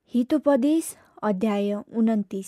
हितोपदेश अध्याय 29।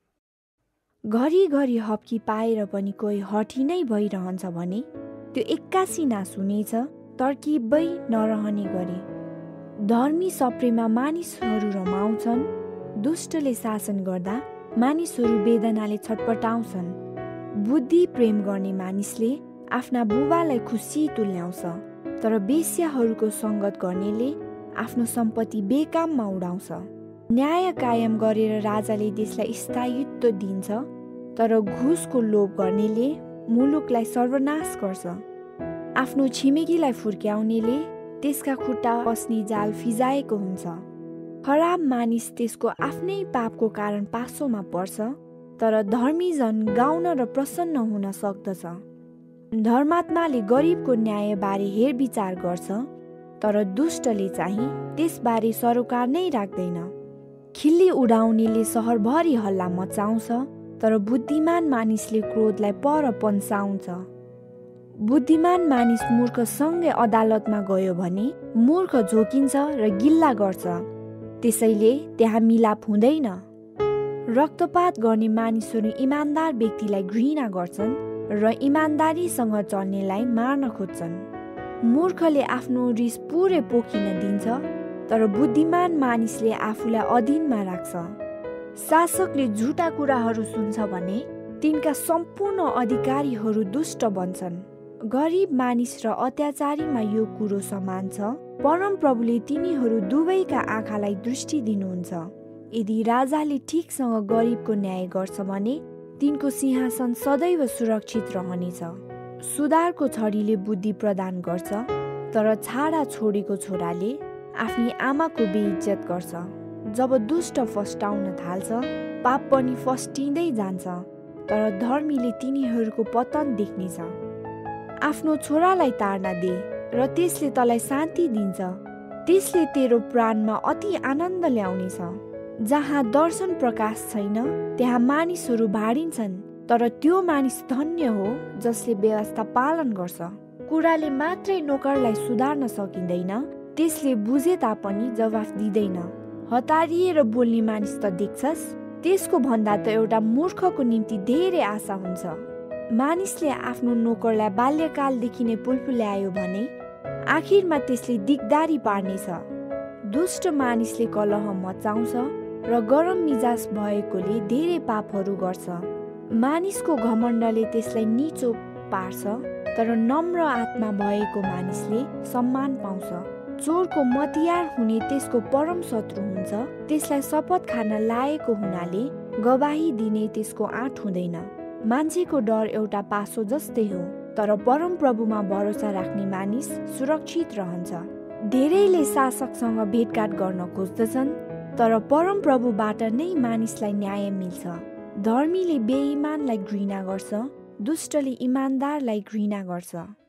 घरिघरि हप्की पाएर पनि कोही हठी नै भइरहन्छ भने त्यो एक्कासी नास हुनेछ, तर्किबै नरहने गरी। धर्मी सप्रेमा मानिसहरू रमाउँछन्, दुष्टले शासन गर्दा मानिसहरू वेदनाले छटपटाउँछन्। बुद्धि प्रेम गर्ने मानिसले आफ्ना बुबालाई खुसी तुल्याउँछ, तर बेश्याहरूको सङ्गत गर्नेले आफ्नो सम्पत्ति बेकाममा उडाउँछ। न्याय कायम गरेर राजाले देशलाई स्थायित्व दिन्छ, तर घुसको लोभ गर्नेले मुलुकलाई सर्वनाश गर्छ। आफ्नो छिमेकीलाई फुर्क्याउनेले त्यसका खुट्टा पस्ने जाल फिजाएको हुन्छ। खराब मानिस त्यसको आफ्नै पापको कारण पासोमा पर्छ, तर धर्मीजन गाउन र प्रसन्न हुन सक्दछ। धर्मात्माले गरिबको न्यायबारे हेरविचार गर्छ, तर दुष्टले चाहिँ त्यसबारे सरोकार नै राख्दैन। खिल्ली उडाउनेले सहरभरि हल्ला मचाउँछ, तर बुद्धिमान मानिसले क्रोधलाई पर पन्साउँछ। बुद्धिमान मानिस मूर्खसँगै अदालतमा गयो भने मूर्ख झोकिन्छ र गिल्ला गर्छ, त्यसैले त्यहाँ मिलाप हुँदैन। रक्तपात गर्ने मानिसहरू इमान्दार व्यक्तिलाई घृणा गर्छन् र इमान्दारीसँग चल्नेलाई मार्न खोज्छन्। मूर्खले आफ्नो रिस पुरै पोखिन दिन्छ, तर बुद्धिमान मानिसले आफूलाई अधीनमा राख्छ। शासकले झुटा कुराहरू सुन्छ भने तिनका सम्पूर्ण अधिकारीहरू दुष्ट बन्छन्। गरिब मानिस र अत्याचारीमा यो कुरो समान छ, परमप्रभुले तिनीहरू दुवैका आँखालाई दृष्टि दिनुहुन्छ। यदि राजाले ठिकसँग गरिबको न्याय गर्छ भने तिनको सिंहासन सदैव सुरक्षित रहनेछ। सुधारको छडीले बुद्धि प्रदान गर्छ, तर छाडा छोडेको छोराले आफ्नी आमाको बेइज्जत गर्छ। जब दुष्ट फस्टाउन थाल्छ, पाप पनि फस्टिँदै जान्छ, तर धर्मीले तिनीहरूको पतन देख्नेछ। आफ्नो छोरालाई तार्न दे र त्यसले तँलाई शान्ति दिन्छ, त्यसले तेरो प्राणमा अति आनन्द ल्याउनेछ। जहाँ दर्शन प्रकाश छैन त्यहाँ मानिसहरू भाडिन्छन्, तर त्यो मानिस धन्य हो जसले व्यवस्था पालन गर्छ। कुराले मात्रै नोकरलाई सुधार्न सकिँदैन, त्यसले बुझे तापनि जवाफ दिँदैन। हतारिएर बोल्ने मानिस त देख्छस्, त्यसको भन्दा त एउटा मूर्खको निम्ति धेरै आशा हुन्छ। मानिसले आफ्नो नोकरलाई बाल्यकालदेखि नै पुलपुल्यायो भने आखिरमा त्यसले दिगदारी पार्नेछ। दुष्ट मानिसले कलह मचाउँछ र गरम मिजाज भएकोले धेरै पापहरू गर्छ। मानिसको घमण्डले त्यसलाई नीचो पार्छ, तर नम्र आत्मा भएको मानिसले सम्मान पाउँछ। चोरको मतियार हुने त्यसको परम शत्रु हुन्छ, त्यसलाई शपथ खान लागेको हुनाले गवाही दिने त्यसको आँट हुँदैन। मान्छेको डर एउटा पासो जस्तै हो, तर परमप्रभुमा भरोसा राख्ने मानिस सुरक्षित रहन्छ। धेरैले शासकसँग भेटघाट गर्न खोज्दछन्, तर परमप्रभुबाट नै मानिसलाई न्याय मिल्छ। धर्मीले बेइमानलाई घृणा गर्छ, दुष्टले इमान्दारलाई घृणा गर्छ।